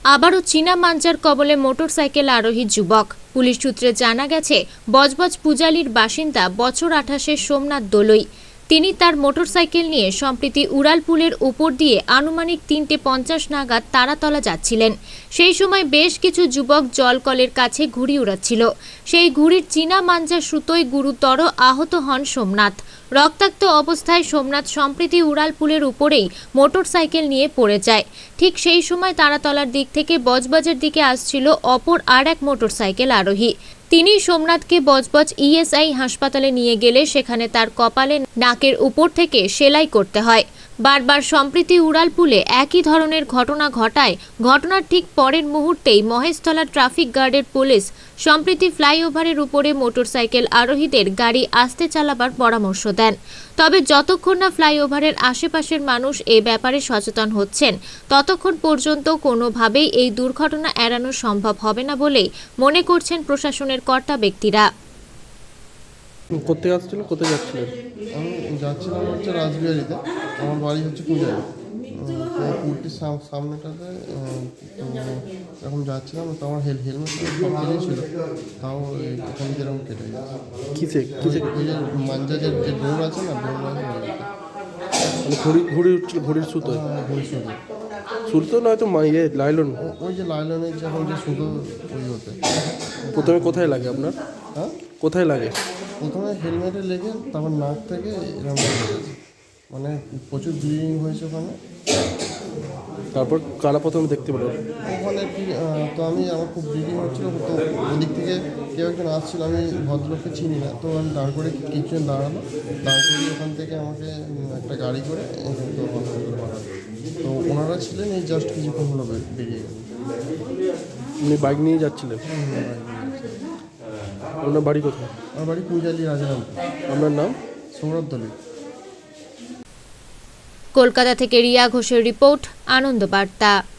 আবারও চীনা মাঞ্জার কবলে মোটরসাইকেল আরোহী যুবক। পুলিশ সূত্রে জানা গেছে, বজবজ পূজালির বাসিন্দা বছর 28-এর সোমনাথ দলুই। তিনি তার মোটরসাইকেল নিয়ে সম্প্রতি উড়ালপুলের উপর দিয়ে আনুমানিক 3:50 নাগাদ তারাতলা যাচ্ছিলেন। সেই সময় বেশ কিছু যুবক জলকলের কাছে ঘুড়ি উড়াচ্ছিল। সেই ঘুড়ির চীনা মাঞ্জা সুতোয় গুরুতর আহত হন সোমনাথ। রক্তাক্ত অবস্থায় সোমনাথ সম্প্রতি উড়ালপুলের উপরেই মোটরসাইকেল নিয়ে পড়ে যায়। ঠিক সেই সময় তারাতলার দিক থেকে বজবজের দিকে আসছিল অপর আর এক মোটরসাইকেল আরোহী। তিনি সোমনাথকে বজবজ ইএসআই হাসপাতালে নিয়ে গেলে সেখানে তার কপালে নাকের উপর থেকে সেলাই করতে হয়। বারবার সম্প্রতি উড়ালপুলে একই ধরনের ঘটনা ঘটায়। ঘটনার ঠিক পরের মুহূর্তেই মহেশতলা ট্রাফিক গার্ডের পুলিশ সম্প্রতি ফ্লাইওভারের উপরে মোটরসাইকেল আরোহীদের গাড়ি আস্তে চালাবার পরামর্শ দেন। তবে যতক্ষণ না ফ্লাইওভারের আশেপাশের মানুষ এ ব্যাপারে সচেতন হচ্ছেন, ততক্ষণ পর্যন্ত কোনোভাবেই এই দুর্ঘটনা এড়ানো সম্ভব হবে না বলেই মনে করছেন প্রশাসনের কর্তা ব্যক্তিরা। কোথায় আসছিল, কোথায় যাচ্ছিলেন? আমি যাচ্ছিলাম হচ্ছে রাজবিহারিতে। আমার বাড়ি হচ্ছে পূজারি। কুর্তির সামনেটাতে এখন যাচ্ছিলাম, তো আমার হেলমেট সব কিছুই ছিল, তাও এখান থেকে এরকম কেটে গেছে। কিসে কিসে? ওই যে মাঞ্জা যে দৌড় আছে না, দৌড় আছে মানে ঘুড়ি উঠছিল, ঘুড়ির সুতো? ঘুড়ি সুতো। সুতো নয়তো লাইলন? ওই যে লাইলনের যখন যে সুতো, ওই হতে। প্রথমে কোথায় লাগে আপনার? হ্যাঁ, কোথায় লাগে? প্রথমে হেলমেটে লেগে তারপর নাক থেকে এরকম লেগেছে, মানে প্রচুর ব্লিডিং হয়েছে ওখানে। তারপর কারা প্রথমে দেখতে পেল? ওখানে কি, তো আমার খুব ব্লিডিং হচ্ছিলো, তো ওদিক থেকে কেউ একজন আসছিল, আমি ভদ্রলোককে চিনি না, তো আমি দাঁড় করে কিছুজন দাঁড়ালো, দাঁড় করে ওখান থেকে আমাকে একটা গাড়ি করে তো হসপিটালে পাঠালো। তো ওনারা ছিলেন, এই জাস্ট কিছুক্ষণ হলো বেরিয়ে গেল। আপনি বাইক নিয়ে যাচ্ছিলেন? আপনার বাড়ি কোথায়? আমার বাড়ি পূজালি, রাজারামপুর। আপনার নাম? সৌরভ দলুই। কলকাতা থেকে রিয়া ঘোষের রিপোর্ট, আনন্দ বার্তা।